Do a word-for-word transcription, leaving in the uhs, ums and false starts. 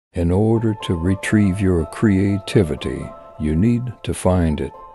In order to retrieve your creativity, you need to find it.